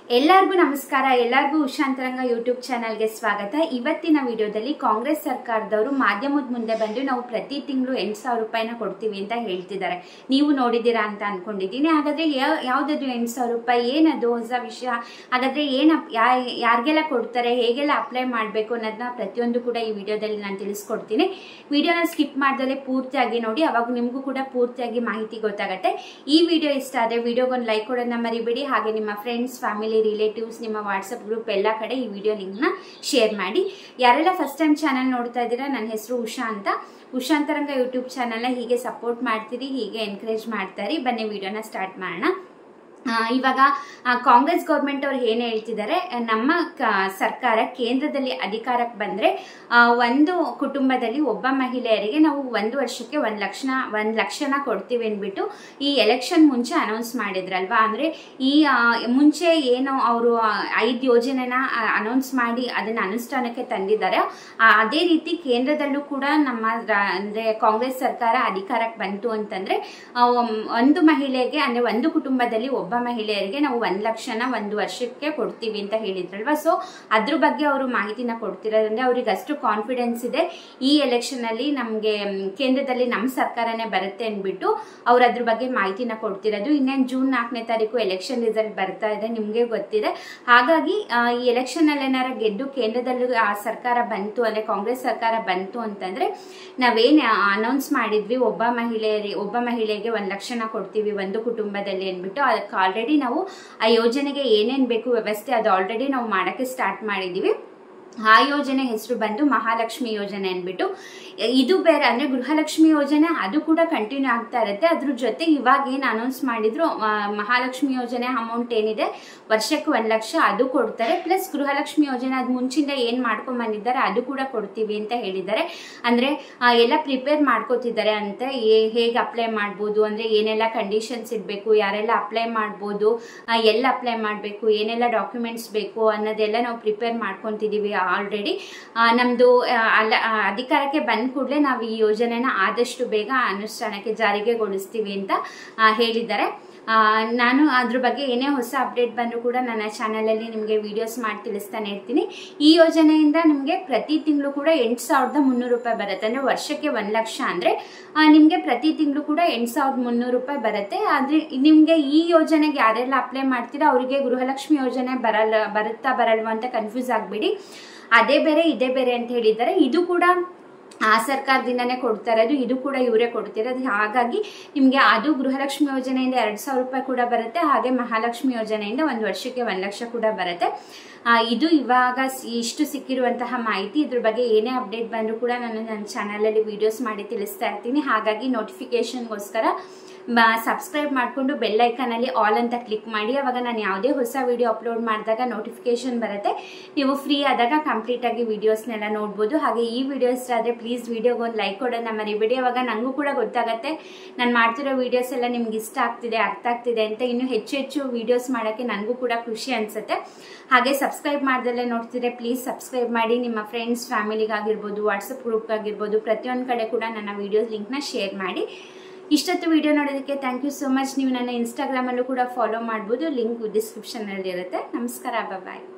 ಎಲ್ಲರಿಗೂ ನಮಸ್ಕಾರ. ಎಲ್ಲರಿಗೂ ಉಷಾಂತರಂಗ ಯೂಟ್ಯೂಬ್ ಚಾನಲ್ಗೆ ಸ್ವಾಗತ. ಇವತ್ತಿನ ವಿಡಿಯೋದಲ್ಲಿ ಕಾಂಗ್ರೆಸ್ ಸರ್ಕಾರದವರು ಮಾಧ್ಯಮದ ಮುಂದೆ ಬಂದು ನಾವು ಪ್ರತಿ ತಿಂಗಳು 8,000 ರೂಪಾಯಿನ ಕೊಡ್ತೀವಿ ಅಂತ ಹೇಳ್ತಿದ್ದಾರೆ. ನೀವು ನೋಡಿದ್ದೀರಾ ಅಂತ ಅನ್ಕೊಂಡಿದ್ದೀನಿ. ಹಾಗಾದ್ರೆ ಯಾವ್ದದು 8,000 ರೂಪಾಯಿ, ಏನದು ಹೊಸ ವಿಷಯ, ಹಾಗಾದ್ರೆ ಯಾರಿಗೆಲ್ಲ ಕೊಡ್ತಾರೆ, ಹೇಗೆಲ್ಲ ಅಪ್ಲೈ ಮಾಡಬೇಕು ಅನ್ನೋದನ್ನ ಪ್ರತಿಯೊಂದು ಕೂಡ ಈ ವಿಡಿಯೋದಲ್ಲಿ ನಾನು ತಿಳಿಸ್ಕೊಡ್ತೀನಿ. ವಿಡಿಯೋನ ಸ್ಕಿಪ್ ಮಾಡ್ದಲೇ ಪೂರ್ತಿಯಾಗಿ ನೋಡಿ, ಅವಾಗ ನಿಮಗೂ ಕೂಡ ಪೂರ್ತಿಯಾಗಿ ಮಾಹಿತಿ ಗೊತ್ತಾಗತ್ತೆ. ಈ ವಿಡಿಯೋ ಇಷ್ಟ ಆದರೆ ವಿಡಿಯೋಗೊಂದು ಲೈಕ್ ಕೊಡೋದನ್ನ ಮರಿಬೇಡಿ. ಹಾಗೆ ನಿಮ್ಮ ಫ್ರೆಂಡ್ಸ್, ಫ್ಯಾಮಿಲಿ, ರಿಲೇಟಿವ್ಸ್, ನಿಮ್ಮ ವಾಟ್ಸಪ್ ಗ್ರೂಪ್ ಎಲ್ಲ ಕಡೆ ಈ ವಿಡಿಯೋ ಲಿಂಕ್ನ ಶೇರ್ ಮಾಡಿ. ಯಾರೆಲ್ಲ ಫಸ್ಟ್ ಟೈಮ್ ಚಾನಲ್ ನೋಡ್ತಾ ಇದ್ದೀರಾ, ನನ್ನ ಹೆಸರು ಉಷಾ ಅಂತ. ಉಷಾಂತರಂಗ ಯೂಟ್ಯೂಬ್ ಚಾನಲ್ನ ಹೀಗೆ ಸಪೋರ್ಟ್ ಮಾಡ್ತೀರಿ, ಹೀಗೆ ಎನ್ಕರೇಜ್ ಮಾಡ್ತಾರೆ. ಬನ್ನಿ ವಿಡಿಯೋನ ಸ್ಟಾರ್ಟ್ ಮಾಡೋಣ. ಇವಾಗ ಕಾಂಗ್ರೆಸ್ ಗೌರ್ಮೆಂಟ್ ಅವ್ರು ಏನು ಹೇಳ್ತಿದ್ದಾರೆ, ನಮ್ಮ ಸರ್ಕಾರ ಕೇಂದ್ರದಲ್ಲಿ ಅಧಿಕಾರಕ್ಕೆ ಬಂದರೆ ಒಂದು ಕುಟುಂಬದಲ್ಲಿ ಒಬ್ಬ ಮಹಿಳೆಯರಿಗೆ ನಾವು 1 ವರ್ಷಕ್ಕೆ 1 ಲಕ್ಷನ ಕೊಡ್ತೀವಿ ಅಂದ್ಬಿಟ್ಟು ಈ ಎಲೆಕ್ಷನ್ ಮುಂಚೆ ಅನೌನ್ಸ್ ಮಾಡಿದ್ರಲ್ವಾ. ಅಂದರೆ ಈ ಮುಂಚೆ ಏನು ಅವರು 5 ಯೋಜನೆನ ಅನೌನ್ಸ್ ಮಾಡಿ ಅದನ್ನು ಅನುಷ್ಠಾನಕ್ಕೆ ತಂದಿದ್ದಾರೆ, ಅದೇ ರೀತಿ ಕೇಂದ್ರದಲ್ಲೂ ಕೂಡ ನಮ್ಮ ಅಂದರೆ ಕಾಂಗ್ರೆಸ್ ಸರ್ಕಾರ ಅಧಿಕಾರಕ್ಕೆ ಬಂತು ಅಂತಂದರೆ ಒಂದು ಮಹಿಳೆಗೆ, ಅಂದರೆ ಒಂದು ಕುಟುಂಬದಲ್ಲಿ ಒಬ್ಬ ಮಹಿಳೆಯರಿಗೆ ನಾವು 1 ಲಕ್ಷನ 1 ವರ್ಷಕ್ಕೆ ಕೊಡ್ತೀವಿ ಅಂತ ಹೇಳಿದ್ರಲ್ವಾ. ಸೊ ಅದ್ರ ಬಗ್ಗೆ ಅವರು ಮಾಹಿತಿನ ಕೊಡ್ತಿರೋದ್ರಿಂದ ಅವ್ರಿಗೆ ಅಷ್ಟು ಕಾನ್ಫಿಡೆನ್ಸ್ ಇದೆ ಈ ಎಲೆಕ್ಷನ್ ಅಲ್ಲಿ ನಮಗೆ ಕೇಂದ್ರದಲ್ಲಿ ನಮ್ಮ ಸರ್ಕಾರನೇ ಬರುತ್ತೆ ಅಂದ್ಬಿಟ್ಟು ಅವ್ರು ಅದ್ರ ಬಗ್ಗೆ ಮಾಹಿತಿನ ಕೊಡ್ತಿರೋದು. ಇನ್ನೇನು ಜೂನ್ 4ನೇ ತಾರೀಕು ಎಲೆಕ್ಷನ್ ರಿಸಲ್ಟ್ ಬರ್ತಾ ಇದೆ, ನಿಮ್ಗೆ ಗೊತ್ತಿದೆ. ಹಾಗಾಗಿ ಈ ಎಲೆಕ್ಷನ್ ಅಲ್ಲಿ ಏನಾರ ಗೆದ್ದು ಕೇಂದ್ರದಲ್ಲೂ ಆ ಸರ್ಕಾರ ಬಂತು, ಅಂದ್ರೆ ಕಾಂಗ್ರೆಸ್ ಸರ್ಕಾರ ಬಂತು ಅಂತಂದ್ರೆ ನಾವೇನ್ ಅನೌನ್ಸ್ ಮಾಡಿದ್ವಿ, ಒಬ್ಬ ಮಹಿಳೆಗೆ 1 ಲಕ್ಷನ ಕೊಡ್ತೀವಿ ಒಂದು ಕುಟುಂಬದಲ್ಲಿ ಅಂದ್ಬಿಟ್ಟು, ಅದಕ್ಕೆ ಆಲ್ರೆಡಿ ನಾವು ಆ ಯೋಜನೆಗೆ ಏನೇನ್ ಬೇಕು ವ್ಯವಸ್ಥೆ ಅದು ಆಲ್ರೆಡಿ ನಾವು ಮಾಡಕ್ಕೆ ಸ್ಟಾರ್ಟ್ ಮಾಡಿದೀವಿ. ಆ ಯೋಜನೆ ಹೆಸರು ಬಂದು ಮಹಾಲಕ್ಷ್ಮಿ ಯೋಜನೆ ಅಂದ್ಬಿಟ್ಟು. ಇದು ಬೇರೆ, ಅಂದ್ರೆ ಗೃಹಲಕ್ಷ್ಮಿ ಯೋಜನೆ ಅದು ಕೂಡ ಕಂಟಿನ್ಯೂ ಆಗ್ತಾ ಇರುತ್ತೆ. ಅದ್ರ ಜೊತೆ ಇವಾಗ ಏನು ಅನೌನ್ಸ್ ಮಾಡಿದ್ರು ಮಹಾಲಕ್ಷ್ಮಿ ಯೋಜನೆ ಅಮೌಂಟ್ ಏನಿದೆ ವರ್ಷಕ್ಕೆ 1 ಲಕ್ಷ ಅದು ಕೊಡ್ತಾರೆ. ಪ್ಲಸ್ ಗೃಹಲಕ್ಷ್ಮಿ ಯೋಜನೆ ಅದು ಮುಂಚಿಂದ ಏನ್ ಮಾಡ್ಕೊಂಡ್ ಬಂದಿದ್ದಾರೆ ಅದು ಕೂಡ ಕೊಡ್ತೀವಿ ಅಂತ ಹೇಳಿದ್ದಾರೆ. ಅಂದ್ರೆ ಎಲ್ಲ ಪ್ರಿಪೇರ್ ಮಾಡ್ಕೋತಿದ್ದಾರೆ ಅಂತ, ಹೇಗೆ ಅಪ್ಲೈ ಮಾಡ್ಬೋದು, ಅಂದ್ರೆ ಏನೆಲ್ಲ ಕಂಡೀಷನ್ಸ್ ಇಡಬೇಕು, ಯಾರೆಲ್ಲ ಅಪ್ಲೈ ಮಾಡ್ಬೋದು, ಎಲ್ಲ ಅಪ್ಲೈ ಮಾಡಬೇಕು, ಏನೆಲ್ಲ ಡಾಕ್ಯುಮೆಂಟ್ಸ್ ಬೇಕು ಅನ್ನೋದೆಲ್ಲ ನಾವು ಪ್ರಿಪೇರ್ ಮಾಡ್ಕೊಂತಿದೀವಿ ಆಲ್ರೆಡಿ. ನಮ್ದು ಅಧಿಕಾರಕ್ಕೆ ಬಂದ ಕೂಡಲೇ ನಾವು ಈ ಯೋಜನೆನ ಆದಷ್ಟು ಬೇಗ ಅನುಷ್ಠಾನಕ್ಕೆ ಜಾರಿಗೆಗೊಳಿಸ್ತೀವಿ ಅಂತ ಹೇಳಿದ್ದಾರೆ. ನಾನು ಅದ್ರ ಬಗ್ಗೆ ಏನೇ ಹೊಸ ಅಪ್ಡೇಟ್ ಬಂದರೂ ಕೂಡ ನನ್ನ ಚಾನಲಲ್ಲಿ ನಿಮಗೆ ವಿಡಿಯೋಸ್ ಮಾಡಿ ತಿಳಿಸ್ತಾನೆ ಇರ್ತೀನಿ. ಈ ಯೋಜನೆಯಿಂದ ನಿಮಗೆ ಪ್ರತಿ ತಿಂಗಳು ಕೂಡ 8,300 ರೂಪಾಯಿ ಬರುತ್ತೆ. ಅಂದರೆ ವರ್ಷಕ್ಕೆ 1 ಲಕ್ಷ ಅಂದರೆ ನಿಮಗೆ ಪ್ರತಿ ತಿಂಗಳು ಕೂಡ 8,300 ರೂಪಾಯಿ ಬರುತ್ತೆ. ಆದರೆ ನಿಮಗೆ ಈ ಯೋಜನೆಗೆ ಯಾರೆಲ್ಲ ಅಪ್ಲೈ ಮಾಡ್ತೀರಾ ಅವರಿಗೆ ಗೃಹಲಕ್ಷ್ಮಿ ಯೋಜನೆ ಬರುತ್ತಾ ಅಂತ ಕನ್ಫ್ಯೂಸ್ ಆಗಬೇಡಿ. ಅದೇ ಬೇರೆ ಇದೇ ಬೇರೆ ಅಂತ ಹೇಳಿದ್ದಾರೆ. ಇದು ಕೂಡ ಆ ಸರ್ಕಾರದಿಂದನೇ ಕೊಡ್ತಾ ಇರೋದು, ಇದು ಕೂಡ ಇವರೇ ಕೊಡ್ತಿರೋದು. ಹಾಗಾಗಿ ನಿಮಗೆ ಅದು ಗೃಹಲಕ್ಷ್ಮಿ ಯೋಜನೆಯಿಂದ 2,000 ರೂಪಾಯಿ ಕೂಡ ಬರುತ್ತೆ. ಹಾಗೆ ಮಹಾಲಕ್ಷ್ಮಿ ಯೋಜನೆಯಿಂದ 1 ವರ್ಷಕ್ಕೆ 1 ಲಕ್ಷ ಕೂಡ ಬರುತ್ತೆ. ಇದು ಇವಾಗ ಇಷ್ಟು ಸಿಕ್ಕಿರುವಂತಹ ಮಾಹಿತಿ. ಇದ್ರ ಬಗ್ಗೆ ಏನೇ ಅಪ್ಡೇಟ್ ಬಂದರೂ ಕೂಡ ನಾನು ನನ್ನ ಚಾನಲಲ್ಲಿ ವಿಡಿಯೋಸ್ ಮಾಡಿ ತಿಳಿಸ್ತಾ ಇರ್ತೀನಿ. ಹಾಗಾಗಿ ನೋಟಿಫಿಕೇಶನ್ಗೋಸ್ಕರ ಸಬ್ಸ್ಕ್ರೈಬ್ ಮಾಡಿಕೊಂಡು ಬೆಲ್ ಐಕನಲ್ಲಿ ಆಲ್ ಅಂತ ಕ್ಲಿಕ್ ಮಾಡಿ. ಅವಾಗ ನಾನು ಯಾವುದೇ ಹೊಸ ವಿಡಿಯೋ ಅಪ್ಲೋಡ್ ಮಾಡಿದಾಗ ನೋಟಿಫಿಕೇಶನ್ ಬರುತ್ತೆ. ನೀವು ಫ್ರೀ ಆದಾಗ ಕಂಪ್ಲೀಟ್ ಆಗಿ ವಿಡಿಯೋಸ್ನೆಲ್ಲ ನೋಡ್ಬೋದು. ಹಾಗೆ ಈ ವಿಡಿಯೋಸ್ ಆದರೆ ಪ್ಲೀಸ್ ವಿಡಿಯೋಗೊಂದು ಲೈಕ್ ಕೊಡೋಣ ಮರಿಬೇಡಿ. ಅವಾಗ ನನಗೂ ಕೂಡ ಗೊತ್ತಾಗುತ್ತೆ ನಾನು ಮಾಡ್ತಿರೋ ವಿಡಿಯೋಸ್ ಎಲ್ಲ ನಿಮ್ಗೆ ಇಷ್ಟ ಆಗ್ತಿದೆ, ಅರ್ಥ ಆಗ್ತಿದೆ ಅಂತ. ಇನ್ನೂ ಹೆಚ್ಚು ವಿಡಿಯೋಸ್ ಮಾಡೋಕ್ಕೆ ನನಗೂ ಕೂಡ ಖುಷಿ ಅನಿಸುತ್ತೆ. ಹಾಗೆ ಸಬ್ಸ್ಕ್ರೈಬ್ ಮಾಡ್ದಲ್ಲೇ ನೋಡ್ತಿದ್ರೆ ಪ್ಲೀಸ್ ಸಬ್ಸ್ಕ್ರೈಬ್ ಮಾಡಿ. ನಿಮ್ಮ ಫ್ರೆಂಡ್ಸ್, ಫ್ಯಾಮಿಲಿಗಾಗಿರ್ಬೋದು, ವಾಟ್ಸಪ್ ಗ್ರೂಪ್ಗಾಗಿರ್ಬೋದು, ಪ್ರತಿಯೊಂದು ಕಡೆ ಕೂಡ ನನ್ನ ವಿಡಿಯೋಸ್ ಲಿಂಕ್ನ ಶೇರ್ ಮಾಡಿ. ಇಷ್ಟೊತ್ತು ವಿಡಿಯೋ ನೋಡೋದಕ್ಕೆ ಥ್ಯಾಂಕ್ ಯು ಸೋ ಮಚ್. ನೀವು ನನ್ನ ಇನ್ಸ್ಟಾಗ್ರಾಮಲ್ಲೂ ಕೂಡ ಫಾಲೋ ಮಾಡ್ಬೋದು, ಲಿಂಕ್ ಡಿಸ್ಕ್ರಿಪ್ಷನಲ್ಲಿ ಇರುತ್ತೆ. ನಮಸ್ಕಾರ, ಬಾಯ್.